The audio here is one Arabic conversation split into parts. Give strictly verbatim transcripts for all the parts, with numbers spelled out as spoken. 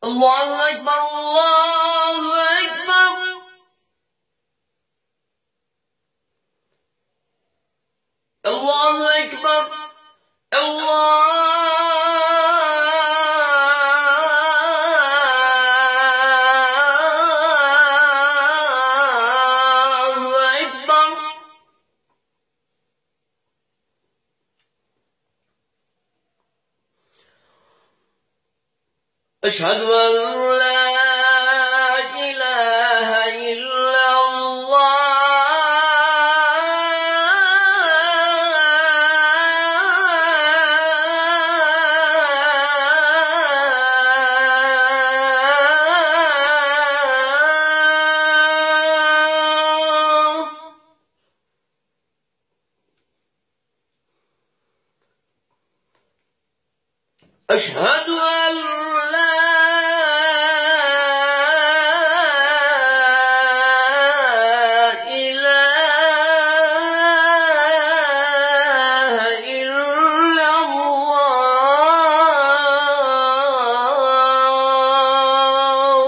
الله أكبر الله أكبر الله أكبر الله أكبر. أشهد أن لا إله إلا الله أشهد أن لا إله إلا الله.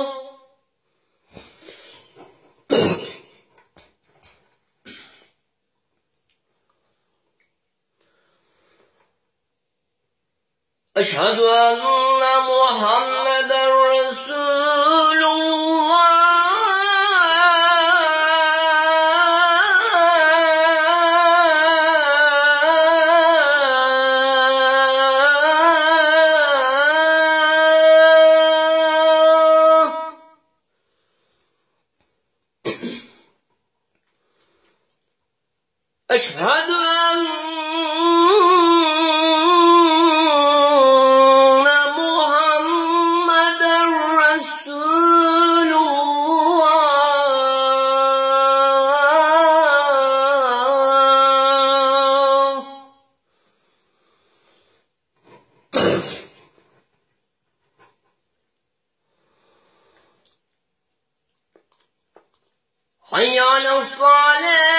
أشهد أن محمدًا رسول الله. أشهد أن حي على الصلاة.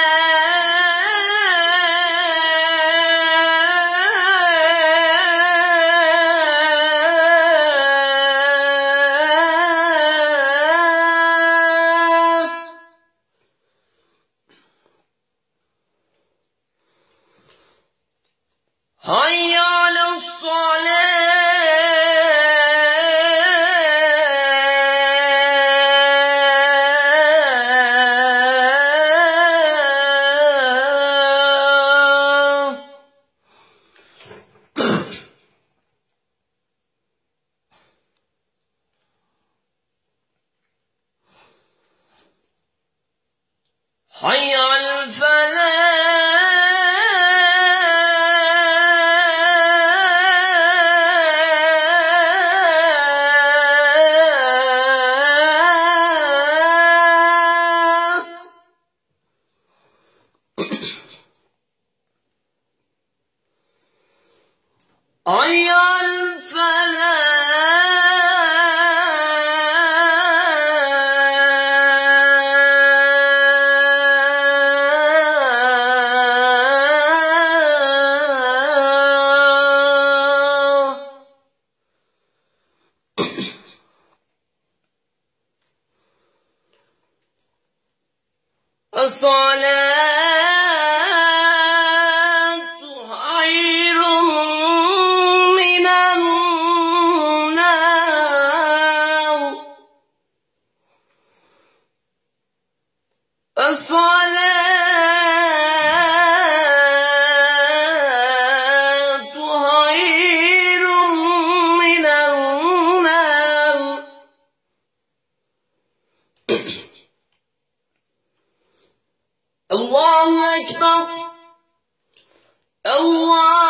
حي على الصلاة. حي على الفلاح. حي على الفلاح. الصلاة خير من النوم. الصلاة خير من النوم. الله أكبر الله